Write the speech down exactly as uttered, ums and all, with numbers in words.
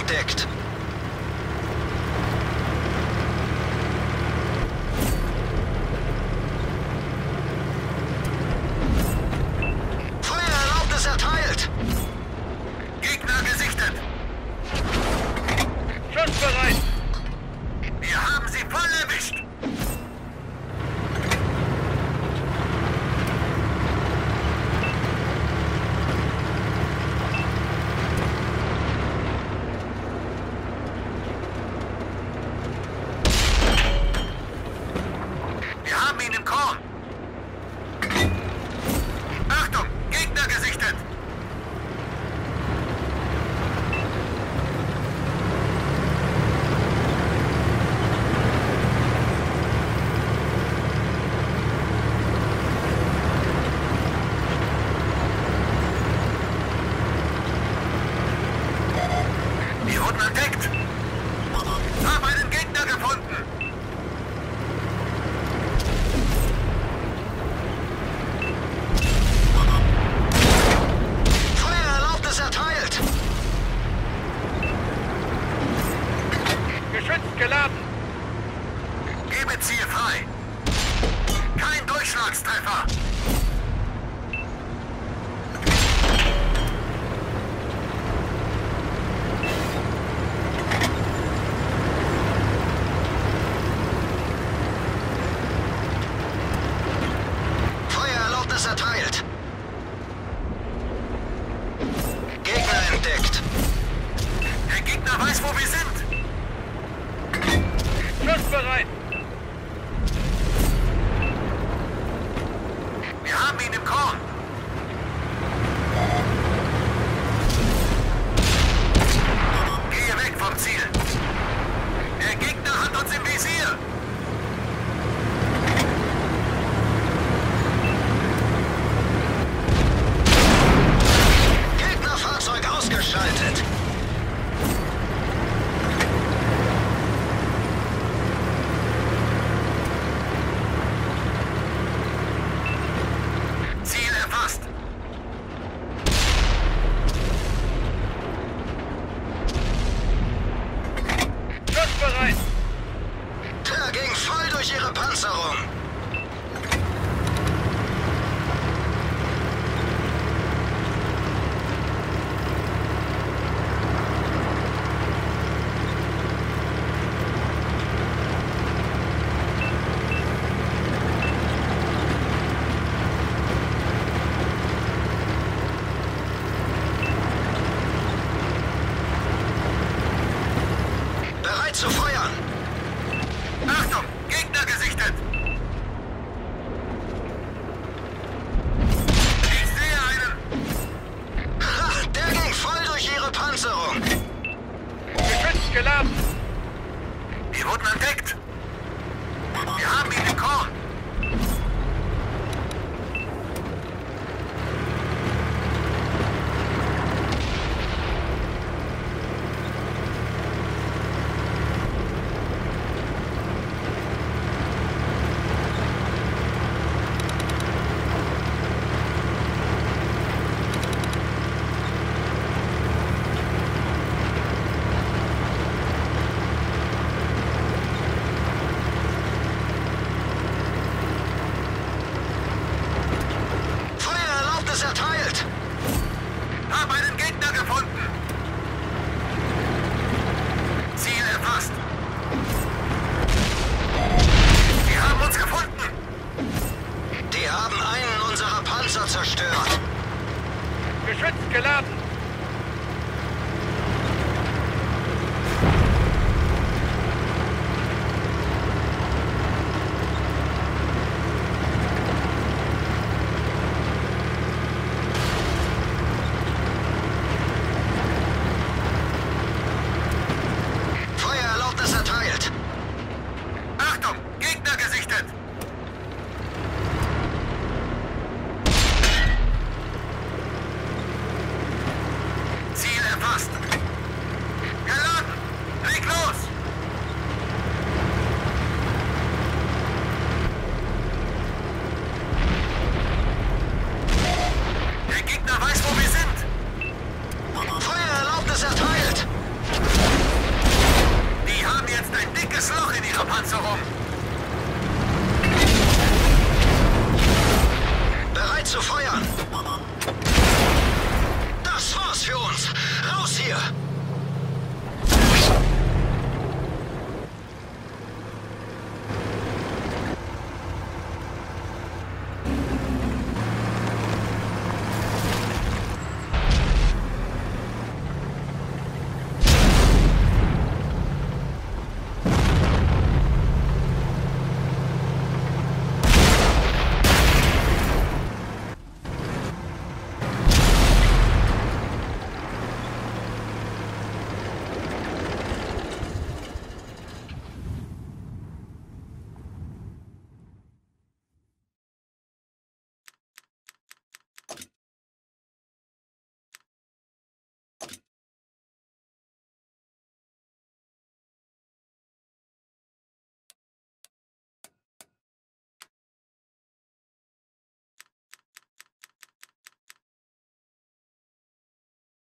entdeckt. Feuererlaubnis erteilt. Gegner gesichtet. Schussbereit. Wir haben sie voll erwischt. Wir haben ihn im Korn. Achtung, Gegner gesichtet. Wir wurden entdeckt. Haben einen Gegner gefunden. Feuererlaubnis erteilt. Geschütz geladen. Gebe Ziel frei. Kein Durchschlagstreffer. Feuererlaubnis erteilt. Gegner entdeckt. Der Gegner weiß, wo wir sind. Schussbereit. Wir haben ihn im Korn. Gehe weg vom Ziel. Der Gegner hat uns im Visier. Gegnerfahrzeug ausgeschaltet. Ziel erfasst. Schussbereit. Der ging voll durch ihre Panzerung. Bereit zu feuern. Achtung, Gegner gesichtet. Ich sehe einen. Ha, der ging voll durch ihre Panzerung. Geschütz geladen. Wir wurden entdeckt. Wir haben ihn im Korn. Feuererlaubnis erteilt. Haben einen Gegner gefunden. Ziel erfasst. Sie haben uns gefunden. Die haben einen unserer Panzer zerstört. Geschütz geladen.